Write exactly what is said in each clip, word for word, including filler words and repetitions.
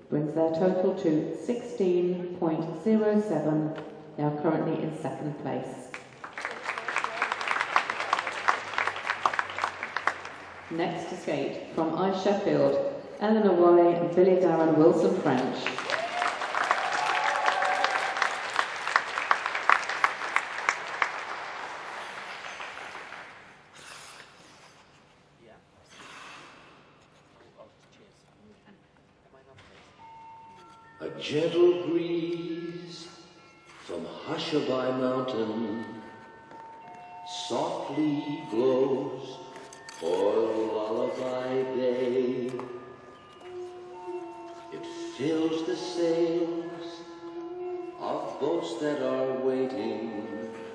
brings their total to sixteen point zero seven. They are currently in second place. Next to skate, from Ice Sheffield, Eleanor Wally and Billy Darren Wilson French. A gentle breeze from Hushabye Mountain softly blows o'er Lullaby Bay. It fills the sails of boats that are waiting,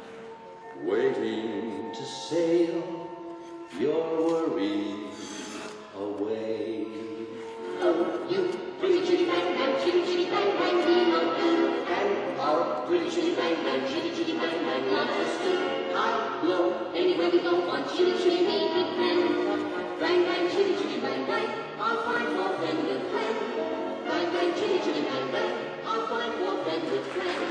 waiting to sail your worries away. Oh, you pretty chitty bang bang, chitty chitty bang bang, we love you. And our pretty chitty bang bang, chitty chitty bang bang, loves us too. High, low, anywhere we go on chitty chitty we depend. Bang bang, chitty chitty bang bang, our fine wolf and good friend. Bang bang, chitty chitty bang bang, our fine wolf and good friend.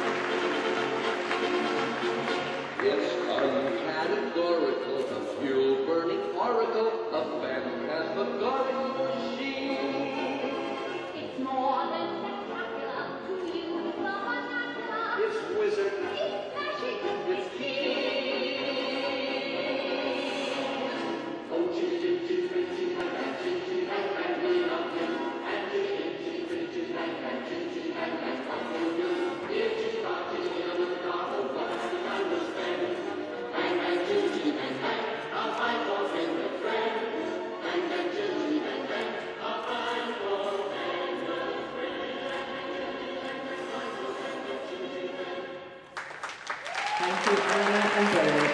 It's a categorical, a fuel-burning oracle, a phantasmagorical machine. It's more than spectacular to you, it's vernacular. It's wizard, It's magic, it's king. Oh, chitty chitty chitty chitty chitty bang bang, chitty chitty bang bang, we love you. And chitty chitty chitty chitty bang bang, chitty chitty bang bang, what will you do? Dear chitty bang, chitty chitty under the car, oh, what have you done to spend? Bang bang, chitty chitty bang bang, our fine wolf and good friend. Bang bang, chitty chitty bang bang, our fine wolf and good friend. Thank you, Eleanor and Billy.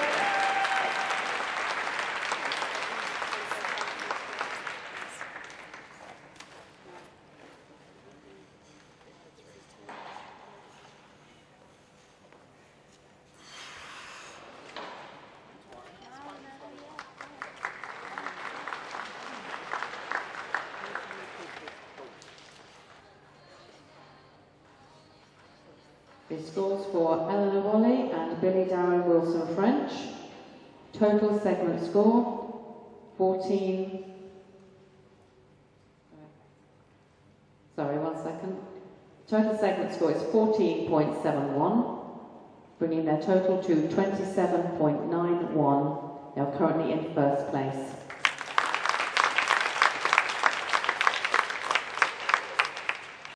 The scores for Eleanor Wally and Billy Darren Wilson French. Total segment score, fourteen. Sorry, one second. Total segment score is fourteen point seven one, bringing their total to twenty-seven point nine one. They are currently in first place.